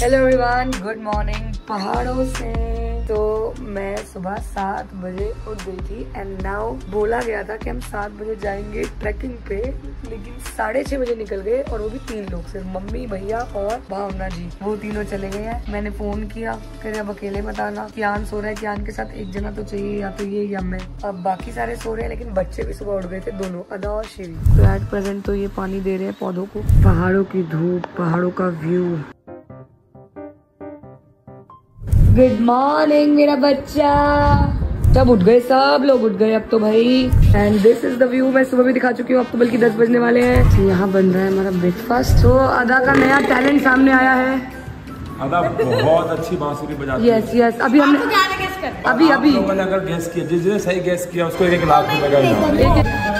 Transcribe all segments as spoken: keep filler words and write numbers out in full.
Hello everyone, good morning. पहाड़ों से तो मैं सुबह सात बजे उठ गई थी एंड नाउ बोला गया था कि हम सात बजे जाएंगे ट्रैकिंग पे, लेकिन साढ़े छह बजे निकल गए और वो भी तीन लोग, सिर्फ मम्मी, भैया और भावना जी, वो तीनों चले गए हैं। मैंने फोन किया, कह रहे अब अकेले मत आना, कियान सो रहा है, कियान के साथ एक जना तो चाहिए, या तो ये या मैं। अब बाकी सारे सो रहे हैं, लेकिन बच्चे भी सुबह उठ गए थे दोनों, अदा और शिवी। तो एट प्रेजेंट तो ये पानी दे रहे हैं पौधों को। पहाड़ों की धूप, पहाड़ों का व्यू। गुड मॉर्निंग मेरा बच्चा। सब उठ गए, सब लोग उठ गए अब तो भाई। And this is the view. मैं सुबह भी दिखा चुकी हूँ, अब तो बल्कि दस बजने वाले हैं। यहाँ बन रहा है हमारा ब्रेकफास्ट। तो अदा का नया टैलेंट सामने आया है। अदा बहुत अच्छी बांसुरी बजाती है। यस यस, अभी हमने अभी अभी लोगों ने अगर गैस किया, जिसने सही गैस किया उसको एक लाख रुपए का इनाम।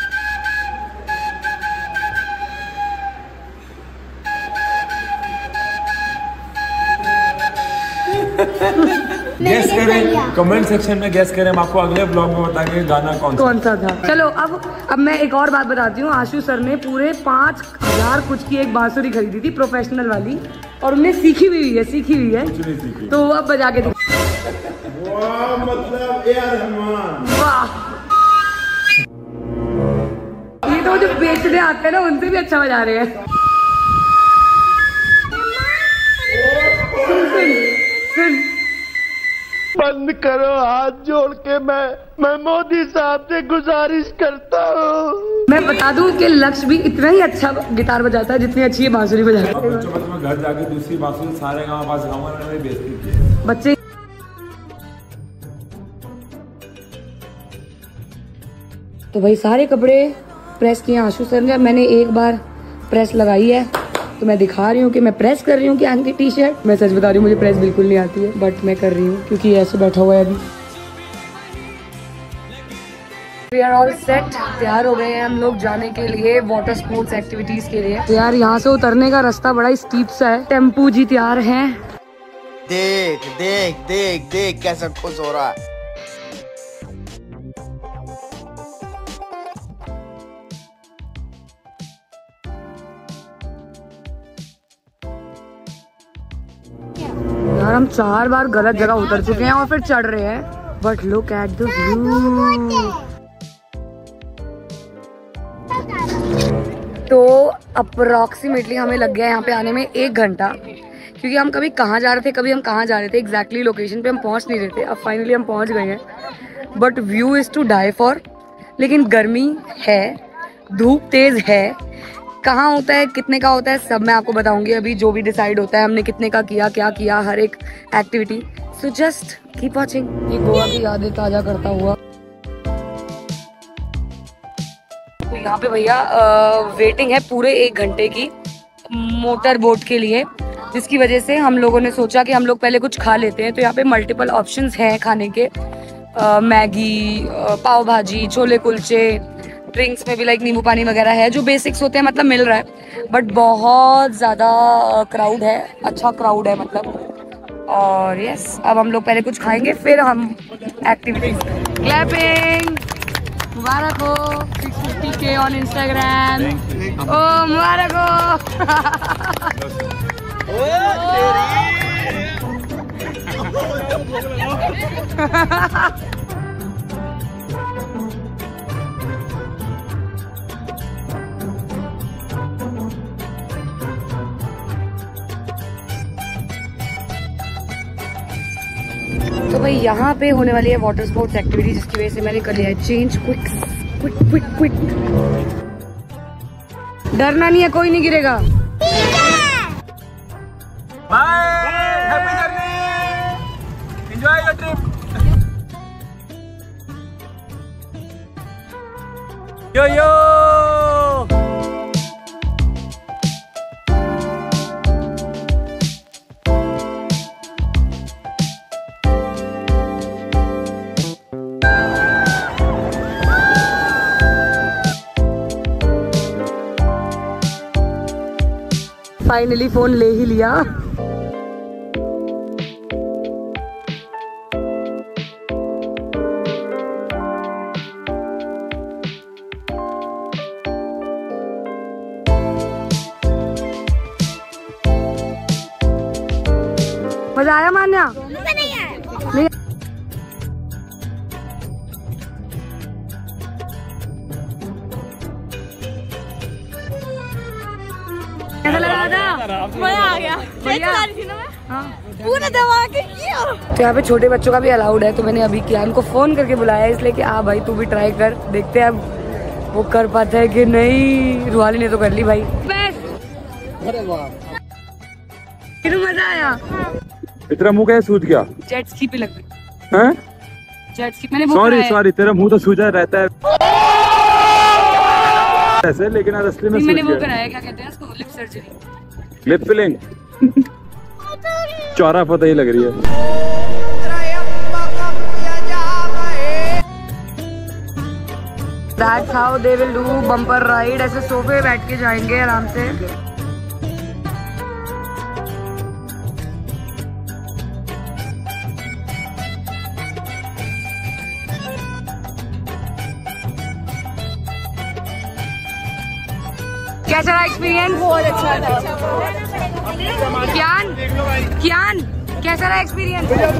गैस करें, कमेंट सेक्शन में गैस करें, हम आपको अगले ब्लॉग में बताएंगे गाना कौन सा कौन सा था। चलो अब अब मैं एक और बात बताती हूँ। आशु सर ने पूरे पाँच हजार कुछ की एक बांसुरी खरीदी थी, प्रोफेशनल वाली, और उन्हें सीखी हुई है सीखी हुई है तो अब बजा के वाह, मतलब वाह। ये तो जो बेचने आते हैं ना, उनसे भी अच्छा बजा रहे हैं। बंद करो हाथ जोड़ के, मैं मैं मोदी साहब से गुजारिश करता हूँ। मैं बता दूं कि लक्ष्य भी इतना ही अच्छा गिटार बजाता है जितनी अच्छी ये बांसुरी बजाता है। बच्चों का मैं घर जाके दूसरी बांसुरी सारे गाँव पास गाँव में बेचती थी बच्चे। तो भाई सारे कपड़े प्रेस किए आशु सर ने। मैंने एक बार प्रेस लगाई है तो मैं दिखा रही हूँ कि मैं प्रेस कर रही हूँ कि आंटी टी शर्ट। मैं सच बता रही हूँ, मुझे प्रेस बिल्कुल नहीं आती है, बट मैं कर रही हूँ क्योंकि ऐसे बैठा हुआ है अभी। We are all set, तैयार हो गए हैं हम लोग जाने के लिए वाटर स्पोर्ट्स एक्टिविटीज के लिए। तो यार यहाँ से उतरने का रास्ता बड़ा स्टीप सा है। टेम्पू जी तैयार हैं। देख देख देख देख कैसा खुश हो रहा है। यार हम चार बार गलत जगह उतर चुके हैं और फिर चढ़ रहे हैं, but look at the view. तो अप्रोक्सीमेटली हमें लग गया यहाँ पे आने में एक घंटा, क्योंकि हम कभी कहाँ जा रहे थे कभी हम कहाँ जा रहे थे एग्जैक्टली लोकेशन पे हम पहुँच नहीं रहे थे। अब फाइनली हम पहुँच गए हैं, but view is to die for. लेकिन गर्मी है, धूप तेज है, कहाँ होता है, कितने का होता है, सब मैं आपको बताऊंगी अभी। जो भी डिसाइड होता है हमने कितने का किया, क्या किया, हर एक activity. So just keep watching. ये गोवा की यादें ताजा करता हुआ। तो यहाँ पे भैया वेटिंग है पूरे एक घंटे की मोटर बोट के लिए, जिसकी वजह से हम लोगों ने सोचा कि हम लोग पहले कुछ खा लेते हैं। तो यहाँ पे मल्टीपल ऑप्शंस हैं खाने के, आ, मैगी, आ, पाव भाजी, छोले कुलचे, ड्रिंक्स में भी लाइक नींबू पानी वगैरह है, जो बेसिक्स होते हैं, मतलब मिल रहा है। बट बहुत ज़्यादा क्राउड है, अच्छा क्राउड है मतलब। और यस, अब हम लोग पहले कुछ खाएंगे फिर हम एक्टिविटीज। क्लैपिंग। मुबारक हो सिक्स फिफ्टी के ऑन इंस्टाग्राम। ओ मुबारक हो। तो भाई यहाँ पे होने वाली है वाटर स्पोर्ट्स एक्टिविटी, जिसकी वजह से मैंने कर लिया है change quick quick quick quick. डरना नहीं है, कोई नहीं गिरेगा। Bye, happy journey, enjoy your trip. Yo yo finally phone ले ही लिया। मजा आया मान्या? नहीं आया। नहीं। कैसा लगा था? मजा आ गया। बढ़िया। हाँ। पूरा दबा के किया। तो यहाँ पे छोटे बच्चों का भी अलाउड है, तो मैंने अभी कियान को फोन करके बुलाया इसलिए कि आ भाई तू भी ट्राई कर, देखते हैं अब वो कर पाता है कि नहीं। रुहाली ने तो कर ली भाई। अरे वाह, मजा आया। तेरा मुंह कैसे सूज गया? जेट स्की पे लग गई। हैं? जेट स्की मैंने सॉरी सॉरी, तेरा मुंह तो सूजा रहता है ऐसे, लेकिन आज असली में मैंने वो कराया, क्या कहते हैं उसको, लिप सर्जरी, लिप फिलिंग। चौरा पता ही लग रही है। That's how they will do bumper ride। ऐसे सोफे बैठ के जाएंगे आराम से। कैसा रहा एक्सपीरियंस? बहुत अच्छा था। कियान, कियान कैसा रहा experience?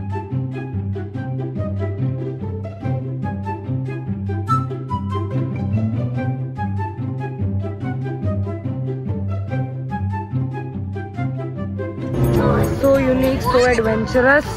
So unique, so adventurous,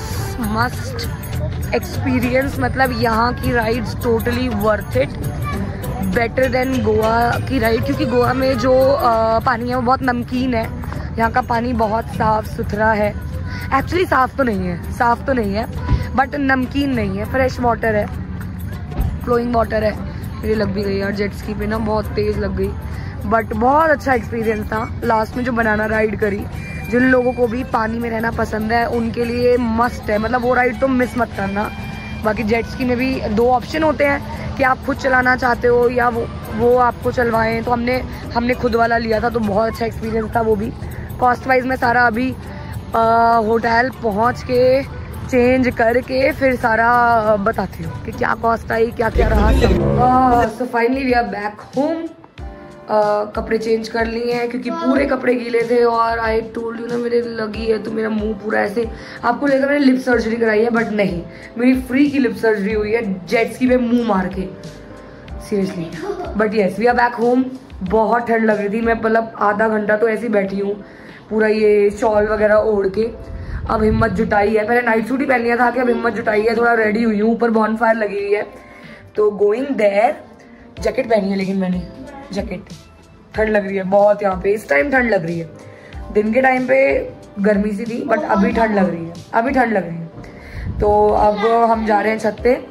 must experience. मतलब यहाँ की rides totally worth it, better than Goa की राइड, क्योंकि गोवा में जो आ, पानी है वो बहुत नमकीन है। यहाँ का पानी बहुत साफ़ सुथरा है। एक्चुअली साफ़ तो नहीं है, साफ़ तो नहीं है, बट नमकीन नहीं है, फ्रेश वाटर है, फ्लोइंग वाटर है। मेरी लग भी गई यार जेट स्की पे ना, बहुत तेज़ लग गई, बट बहुत अच्छा एक्सपीरियंस था। लास्ट में जो बनाना राइड करी, जिन लोगों को भी पानी में रहना पसंद है उनके लिए मस्ट है, मतलब वो राइड तो मिस मत करना। बाकी जेट स्की में भी दो ऑप्शन होते हैं कि आप खुद चलाना चाहते हो या वो वो आपको चलवाएं, तो हमने हमने खुद वाला लिया था, तो बहुत अच्छा एक्सपीरियंस था वो भी। कॉस्ट वाइज मैं सारा अभी होटल पहुंच के चेंज करके फिर सारा बताती हूँ कि क्या कॉस्ट आई, क्या क्या रहा। So finally we are back home. कपड़े चेंज कर लिए हैं क्योंकि पूरे कपड़े गीले थे, और आई टोल्ड यू ना मेरे लगी है तो मेरा मुंह पूरा ऐसे, आपको लगेगा मैंने लिप सर्जरी कराई है, बट नहीं, मेरी फ्री की लिप सर्जरी हुई है जेट स्की में मुंह मार के, seriously. But yes we are back home. बहुत ठंड लग रही थी, मैं मतलब आधा घंटा तो ऐसे ही बैठी हूँ पूरा ये शॉल वगैरह ओढ़ के। अब हिम्मत जुटाई है, पहले नाइट सूट ही पहन लिया था कि अब हिम्मत जुटाई है, थोड़ा रेडी हुई हूँ, ऊपर बॉनफायर लगी हुई है तो गोइंग देयर। जैकेट पहनी है, लेकिन मैंने जैकेट, ठंड लग रही है बहुत यहाँ पे, इस टाइम ठंड लग रही है। दिन के टाइम पे गर्मी सी थी, बट अभी ठंड लग रही है, अभी ठंड लग रही है। तो अब हम जा रहे हैं छत पे,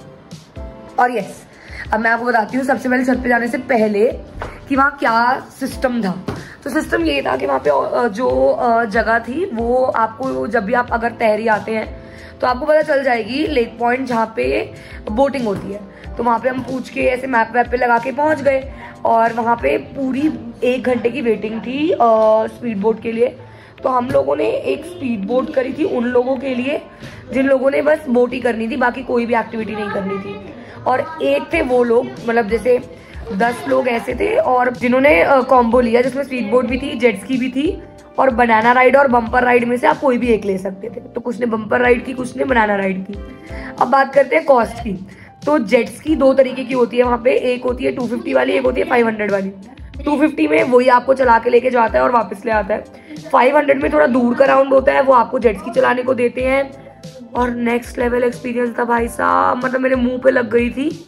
और यस अब मैं आपको बताती हूँ सबसे पहले छत पे जाने से पहले कि वहाँ क्या सिस्टम था। तो सिस्टम ये था कि वहाँ पे जो जगह थी वो आपको, जब भी आप अगर तहरी आते हैं तो आपको पता चल जाएगी लेक पॉइंट जहाँ पे बोटिंग होती है। तो वहाँ पे हम पूछ के ऐसे मैप वैप पे लगा के पहुँच गए, और वहाँ पे पूरी एक घंटे की वेटिंग थी स्पीड बोट के लिए। तो हम लोगों ने एक स्पीड बोट करी थी उन लोगों के लिए जिन लोगों ने बस बोट ही करनी थी, बाकी कोई भी एक्टिविटी नहीं करनी थी। और एक थे वो लोग, मतलब जैसे दस लोग ऐसे थे, और जिन्होंने कॉम्बो लिया जिसमें स्पीड बोट भी थी, जेट स्की भी थी, और बनाना राइड और बम्पर राइड में से आप कोई भी एक ले सकते थे। तो कुछ ने बम्पर राइड की, कुछ ने बनाना राइड की। अब बात करते हैं कॉस्ट की। तो जेट स्की दो तरीके की होती है वहाँ पे, एक होती है टू फिफ्टी वाली, एक होती है फाइव हंड्रेड वाली। टू फिफ्टी में वही आपको चला के लेके जाता है और वापस ले आता है। फाइव हंड्रेड में थोड़ा दूर का राउंड होता है, वो आपको जेट स्की चलाने को देते हैं। और नेक्स्ट लेवल एक्सपीरियंस था भाई साहब, मतलब मेरे मुंह पे लग गई थी,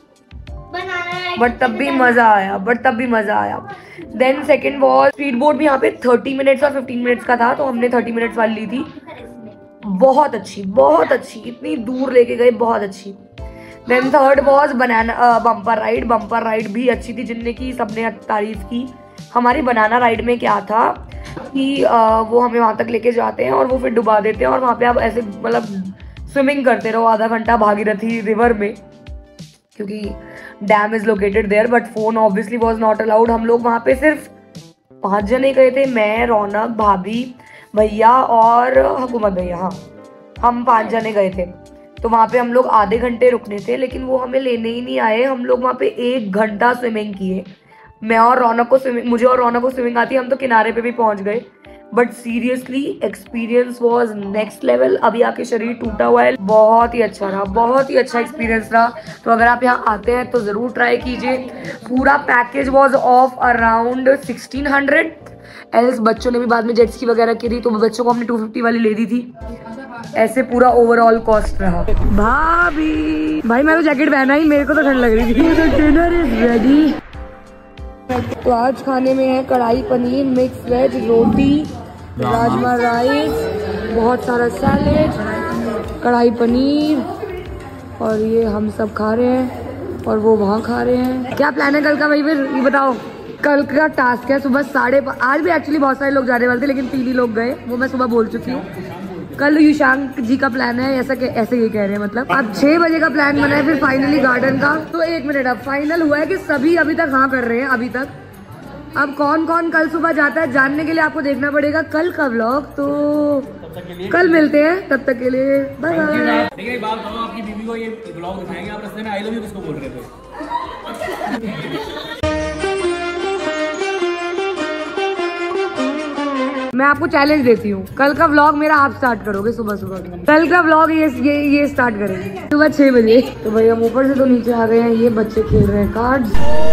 बट तब भी मजा आया, बट तब भी मजा आया। Then second was speed boat भी यहाँ पे थर्टी मिनट्स और फिफ्टीन मिनट्स का था, तो हमने थर्टी मिनट्स वाली ली थी। बहुत अच्छी, बहुत अच्छी, इतनी दूर लेके गए, बहुत अच्छी। Then third was banana bumper ride. Bumper ride भी अच्छी थी, जिनने की सबने तारीफ की। हमारी बनाना राइड में क्या था कि आ, वो हमें वहाँ तक लेके जाते हैं और वो फिर डुबा देते हैं, और वहाँ पे आप ऐसे मतलब स्विमिंग करते रहो आधा घंटा भागीरथी रिवर में, क्योंकि dam is located there, but phone obviously was not allowed. हम लोग वहाँ पे सिर्फ पाँच जने गए थे, मैं, रौनक, भाभी, भैया और हुकूमत भैया, हाँ हम पाँच जने गए थे। तो वहाँ पे हम लोग आधे घंटे रुकने थे, लेकिन वो हमें लेने ही नहीं आए। हम लोग वहाँ पे एक घंटा स्विमिंग किए। मैं और रौनक को स्विमिंग, मुझे और रौनक को स्विमिंग आती है, हम तो किनारे पे भी पहुँच गए, but seriously experience was next level. अभी आके शरीर टूटा हुआ है, बहुत ही अच्छा रहा, बहुत ही अच्छा एक्सपीरियंस रहा। तो अगर आप यहाँ आते हैं तो ज़रूर ट्राई कीजिए। पूरा package was of around sixteen hundred. Else बच्चों ने भी बाद में जेट्स की वगैरह की थी, तो बच्चों को हमने टू फिफ्टी वाली ले दी थी। ऐसे पूरा ओवरऑल कॉस्ट रहा। भाभी भाई मैं तो जैकेट पहना ही, मेरे को तो ठंड लग रही थी। तो डिनर इज रेडी। तो आज खाने में है कढ़ाई पनीर, मिक्स वेज, रोटी, राजमा राइस, बहुत सारा सैलेड, कढ़ाई पनीर, और ये हम सब खा रहे हैं और वो वहाँ खा रहे हैं। क्या प्लान है कल का भाई, फिर ये बताओ। कल का टास्क है सुबह साढ़े, आज भी एक्चुअली बहुत सारे लोग जाने वाले थे लेकिन तीन ही लोग गए, वो मैं सुबह बोल चुकी हूँ। कल युशांक जी का प्लान है, ऐसा ऐसे ये कह रहे हैं, मतलब अब छह बजे का प्लान बना है फिर फाइनली गार्डन का। तो एक मिनट, अब फाइनल हुआ है कि सभी अभी तक हाँ कर रहे हैं अभी तक। अब कौन कौन कल सुबह जाता है जानने के लिए आपको देखना पड़ेगा कल का व्लॉग। तो कल मिलते हैं, तब तक के लिए बाय बाय। देखिए बात बताओ, आपकी बीवी को ये व्लॉग दिखाएंगे, आप रास्ते में आई लव यू किसको बोल रहे थे? मैं आपको चैलेंज देती हूँ, कल का व्लॉग मेरा आप स्टार्ट करोगे सुबह सुबह। कल का व्लॉग ये ये ये स्टार्ट करेंगे सुबह छह बजे। तो भाई हम ऊपर से तो नीचे आ गए हैं, ये बच्चे खेल रहे हैं कार्ड्स।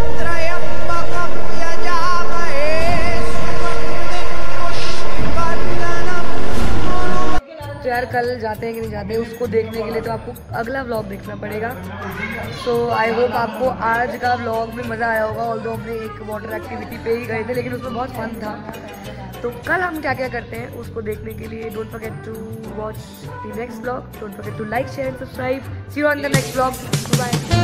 तो यार कल जाते हैं कि नहीं जाते उसको देखने के लिए तो आपको अगला व्लॉग देखना पड़ेगा। सो आई होप आपको आज का व्लॉग में मज़ा आया होगा। ऑल्दो हमने एक वाटर एक्टिविटी पे ही गए थे लेकिन उसमें बहुत फन था। तो कल हम क्या क्या करते हैं उसको देखने के लिए don't forget to watch the next vlog, don't forget to like share and subscribe. See you on the next vlog, bye.